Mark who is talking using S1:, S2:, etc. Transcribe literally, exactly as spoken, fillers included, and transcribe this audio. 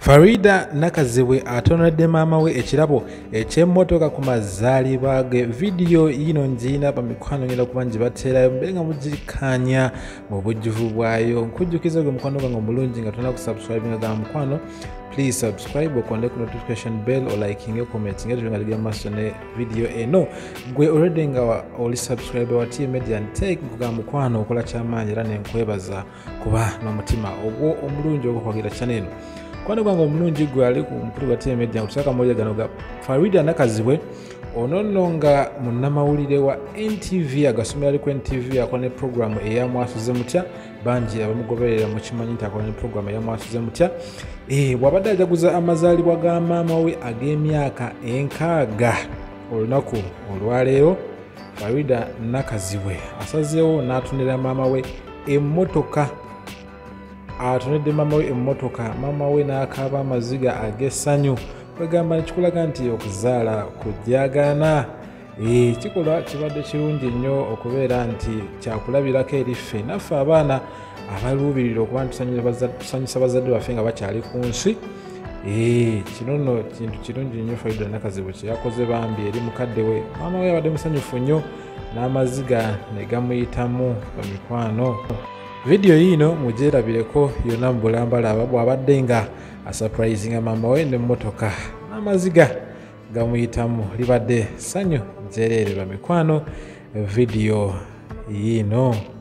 S1: Faridah Nakazibwe atonedde maama we ekirabo eky'emmotoka ku mazaalibwa ge. Vidiyo yino ngiina bamikwano ngenda kuba ngibateerayo mbeere nga mugikkaanya mu bujjuvu bwayo. Nkujjukiza gwe mukwano gwange omulungi nga tolina kusubscribinga ga mukwano, please subscribe okonde ku notification bell o likinge commenting nga tuli nga maaso ne vidiyo eno. Gwe already nga oli subscribe wa T Media Ntake nga mukwano okola kyamaanyi era nenkwebaza kuba n'omutima ogwo omulungi ogw'okwagira channel eno. Kwano gwange omulungi gwe ali ku mukulu gwa T Media kutusaka mawulire gano ga Faridah Nakazibwe ono nno nga munnamawulire wa N T V agasomera ali ku N T V akola ne program eyamwasuze mutya bangi abamugoberera mu kimanyi nti akola ne program eyamwasuze mutya. Eh, bw'abadde ajaguza amazaalibwa ga maama we ag'emyaka enkaaga olunaku olwaleero, Faridah Nakazibwe asazeewo n'atonera maama we emmotoka. Atonedde maama we emmotoka, maama we n'akaaba amaziga ag'essanyu. Kwegamba nekikulaga nti okuzaala kujjagaana. E, kikolwa kibadde kirungi nnyo okubeera nti kyakulabirako eri ffe naffe abaana abaluubirira okuba ntusanyusa bazadde baffe nga bakyali ku nsi. E, kino nno kintu kirungi nnyo Faridah Nakazibwe kye yakoze bambi eri mukadde we. Maama we abadde musanyufu nnyo n'amaziga ne gamuyitamu bamikwano. Video yino mugyerabireko yonna mu bulambalaba bw'abadde nga asurprisinga maama we n'emmotoka n'amaziga gamuyitamu. Libadde ssanyu njereere bamikwano video yino.